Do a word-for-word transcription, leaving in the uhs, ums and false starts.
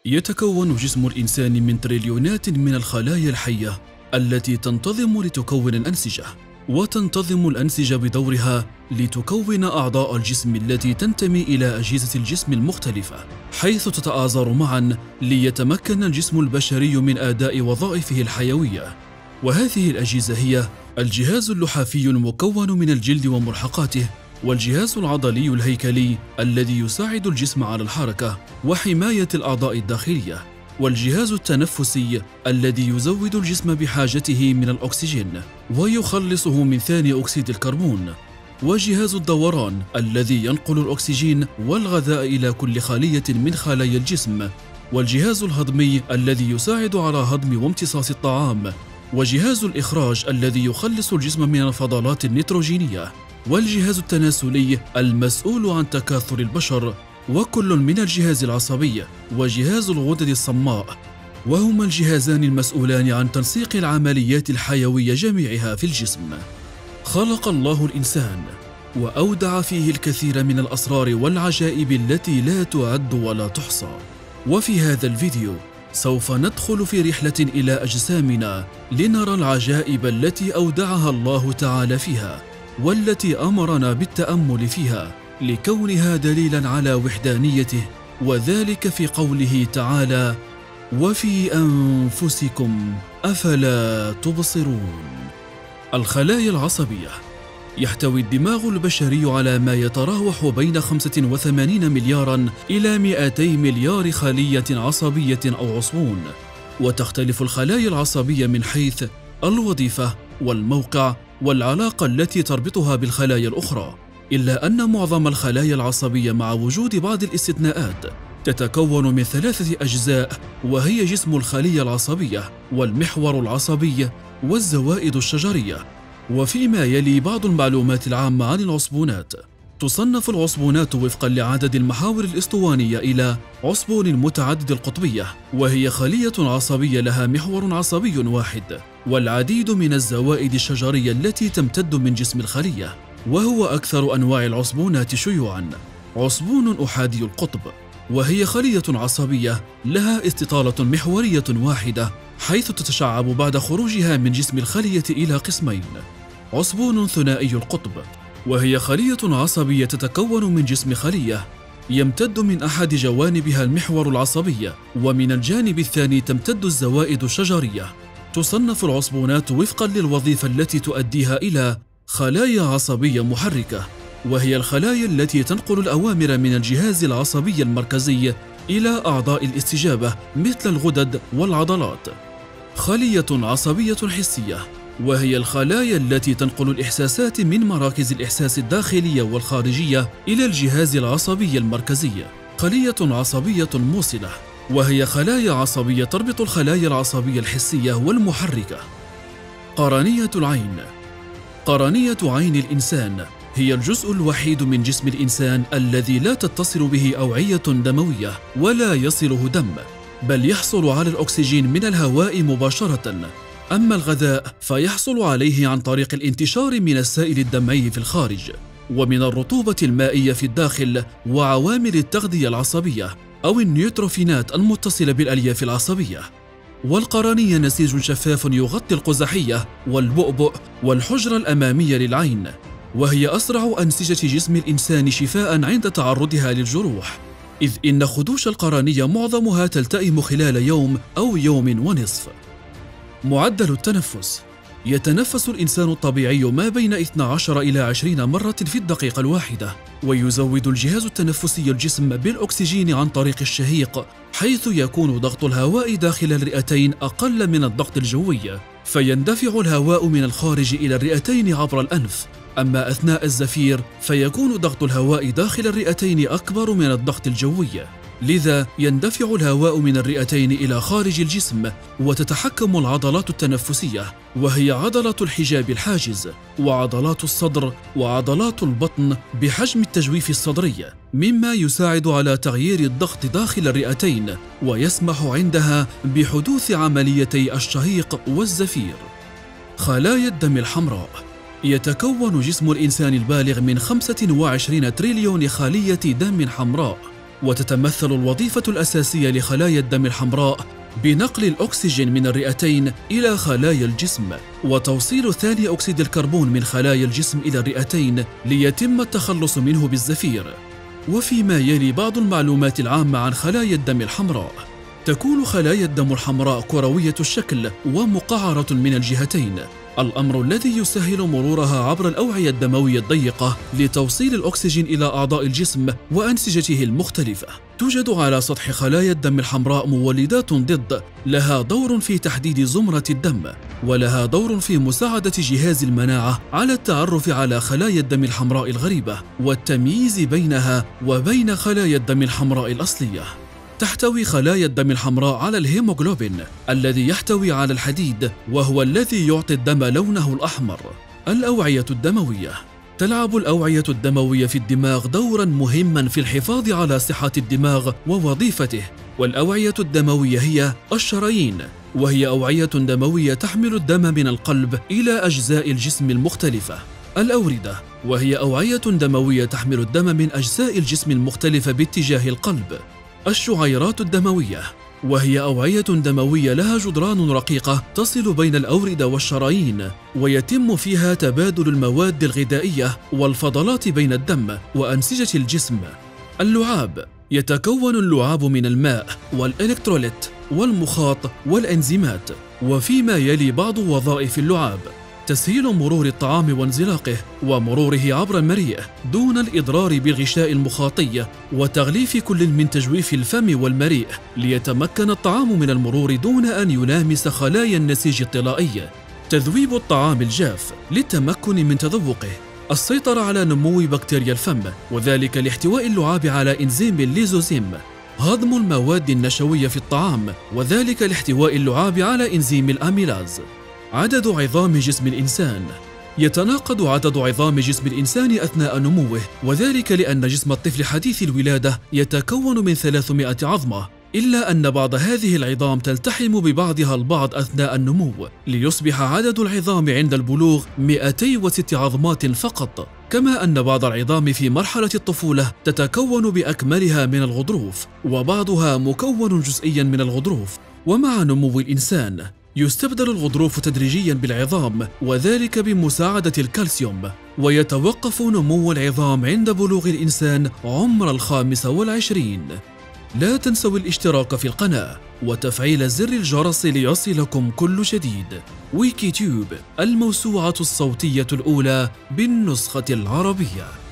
يتكون جسم الإنسان من تريليونات من الخلايا الحية التي تنتظم لتكون الأنسجة، وتنتظم الأنسجة بدورها لتكون أعضاء الجسم التي تنتمي إلى أجهزة الجسم المختلفة، حيث تتآزر معا ليتمكن الجسم البشري من أداء وظائفه الحيوية. وهذه الأجهزة هي الجهاز اللحافي المكون من الجلد وملحقاته، والجهاز العضلي الهيكلي الذي يساعد الجسم على الحركة وحماية الأعضاء الداخلية، والجهاز التنفسي الذي يزود الجسم بحاجته من الأكسجين ويخلصه من ثاني أكسيد الكربون، وجهاز الدوران الذي ينقل الأكسجين والغذاء إلى كل خلية من خلايا الجسم، والجهاز الهضمي الذي يساعد على هضم وامتصاص الطعام، وجهاز الإخراج الذي يخلص الجسم من الفضلات النيتروجينية، والجهاز التناسلي المسؤول عن تكاثر البشر، وكل من الجهاز العصبي وجهاز الغدد الصماء، وهما الجهازان المسؤولان عن تنسيق العمليات الحيوية جميعها في الجسم. خلق الله الإنسان وأودع فيه الكثير من الأسرار والعجائب التي لا تعد ولا تحصى، وفي هذا الفيديو سوف ندخل في رحلة إلى أجسامنا لنرى العجائب التي أودعها الله تعالى فيها، والتي أمرنا بالتأمل فيها لكونها دليلا على وحدانيته، وذلك في قوله تعالى: وفي أنفسكم أفلا تبصرون. الخلايا العصبية. يحتوي الدماغ البشري على ما يتراوح بين خمسة وثمانين مليارا إلى مئتي مليار خلية عصبية أو عصبون، وتختلف الخلايا العصبية من حيث الوظيفة والموقع والعلاقة التي تربطها بالخلايا الأخرى، إلا أن معظم الخلايا العصبية مع وجود بعض الاستثناءات تتكون من ثلاثة أجزاء، وهي جسم الخلية العصبية والمحور العصبي والزوائد الشجرية. وفيما يلي بعض المعلومات العامة عن العصبونات. تصنف العصبونات وفقا لعدد المحاور الأسطوانية إلى عصبون متعدد القطبية، وهي خلية عصبية لها محور عصبي واحد، والعديد من الزوائد الشجرية التي تمتد من جسم الخلية. وهو أكثر أنواع العصبونات شيوعاً عصبون أحادي القطب، وهي خلية عصبية لها استطالة محورية واحدة، حيث تتشعب بعد خروجها من جسم الخلية إلى قسمين. عصبون ثنائي القطب، وهي خلية عصبية تتكون من جسم خلية يمتد من أحد جوانبها المحور العصبي، ومن الجانب الثاني تمتد الزوائد الشجرية. تصنف العصبونات وفقاً للوظيفة التي تؤديها إلى خلايا عصبية محركة، وهي الخلايا التي تنقل الأوامر من الجهاز العصبي المركزي إلى أعضاء الاستجابة مثل الغدد والعضلات. خلية عصبية حسية، وهي الخلايا التي تنقل الإحساسات من مراكز الإحساس الداخلية والخارجية إلى الجهاز العصبي المركزي. خلية عصبية موصلة، وهي خلايا عصبية تربط الخلايا العصبية الحسية والمحركة. قرنية العين. قرنية عين الإنسان هي الجزء الوحيد من جسم الإنسان الذي لا تتصل به أوعية دموية ولا يصله دم، بل يحصل على الأكسجين من الهواء مباشرة. أما الغذاء فيحصل عليه عن طريق الانتشار من السائل الدمعي في الخارج، ومن الرطوبة المائية في الداخل، وعوامل التغذية العصبية أو النيوتروفينات المتصلة بالألياف العصبية. والقرنية نسيج شفاف يغطي القزحية والبؤبؤ والحجرة الأمامية للعين، وهي أسرع أنسجة جسم الإنسان شفاءً عند تعرضها للجروح، إذ إن خدوش القرنية معظمها تلتئم خلال يوم أو يوم ونصف. معدل التنفس. يتنفس الإنسان الطبيعي ما بين اثنتي عشرة إلى عشرين مرة في الدقيقة الواحدة، ويزود الجهاز التنفسي الجسم بالأكسجين عن طريق الشهيق، حيث يكون ضغط الهواء داخل الرئتين أقل من الضغط الجوي، فيندفع الهواء من الخارج إلى الرئتين عبر الأنف. أما أثناء الزفير فيكون ضغط الهواء داخل الرئتين أكبر من الضغط الجوي، لذا يندفع الهواء من الرئتين إلى خارج الجسم، وتتحكم العضلات التنفسية، وهي عضلة الحجاب الحاجز، وعضلات الصدر، وعضلات البطن بحجم التجويف الصدري، مما يساعد على تغيير الضغط داخل الرئتين، ويسمح عندها بحدوث عمليتي الشهيق والزفير. خلايا الدم الحمراء. يتكون جسم الإنسان البالغ من خمسة وعشرين تريليون خلية دم حمراء، وتتمثل الوظيفة الأساسية لخلايا الدم الحمراء بنقل الأكسجين من الرئتين إلى خلايا الجسم، وتوصيل ثاني أكسيد الكربون من خلايا الجسم إلى الرئتين ليتم التخلص منه بالزفير. وفيما يلي بعض المعلومات العامة عن خلايا الدم الحمراء. تكون خلايا الدم الحمراء كروية الشكل ومقعرة من الجهتين، الأمر الذي يسهل مرورها عبر الأوعية الدموية الضيقة لتوصيل الأكسجين إلى أعضاء الجسم وأنسجته المختلفة. توجد على سطح خلايا الدم الحمراء مولدات ضد لها دور في تحديد زمرة الدم، ولها دور في مساعدة جهاز المناعة على التعرف على خلايا الدم الحمراء الغريبة والتمييز بينها وبين خلايا الدم الحمراء الأصلية. تحتوي خلايا الدم الحمراء على الهيموغلوبين الذي يحتوي على الحديد، وهو الذي يعطي الدم لونه الأحمر. الأوعية الدموية. تلعب الأوعية الدموية في الدماغ دورا مهما في الحفاظ على صحة الدماغ ووظيفته. والأوعية الدموية هي الشرايين، وهي أوعية دموية تحمل الدم من القلب إلى أجزاء الجسم المختلفة. الأوردة، وهي أوعية دموية تحمل الدم من أجزاء الجسم المختلفة باتجاه القلب. الشعيرات الدموية، وهي أوعية دموية لها جدران رقيقة تصل بين الأوردة والشرايين، ويتم فيها تبادل المواد الغذائية والفضلات بين الدم وأنسجة الجسم. اللعاب، يتكون اللعاب من الماء والإلكتروليت والمخاط والإنزيمات. وفيما يلي بعض وظائف اللعاب: تسهيل مرور الطعام وانزلاقه ومروره عبر المريء دون الإضرار بالغشاء المخاطي، وتغليف كل من تجويف الفم والمريء ليتمكن الطعام من المرور دون أن يلامس خلايا النسيج الطلائي. تذويب الطعام الجاف للتمكن من تذوقه. السيطرة على نمو بكتيريا الفم، وذلك لاحتواء اللعاب على إنزيم الليزوزيم. هضم المواد النشوية في الطعام، وذلك لاحتواء اللعاب على إنزيم الأميلاز. عدد عظام جسم الإنسان. يتناقض عدد عظام جسم الإنسان أثناء نموه، وذلك لأن جسم الطفل حديث الولادة يتكون من ثلاثمائة عظمة، إلا أن بعض هذه العظام تلتحم ببعضها البعض أثناء النمو، ليصبح عدد العظام عند البلوغ مئتين وستة عظمات فقط. كما أن بعض العظام في مرحلة الطفولة تتكون بأكملها من الغضروف، وبعضها مكون جزئيا من الغضروف. ومع نمو الإنسان يستبدل الغضروف تدريجيا بالعظام، وذلك بمساعدة الكالسيوم. ويتوقف نمو العظام عند بلوغ الإنسان عمر الخامس والعشرين. لا تنسوا الاشتراك في القناة وتفعيل زر الجرس ليصلكم كل جديد. ويكيتيوب، الموسوعة الصوتية الأولى بالنسخة العربية.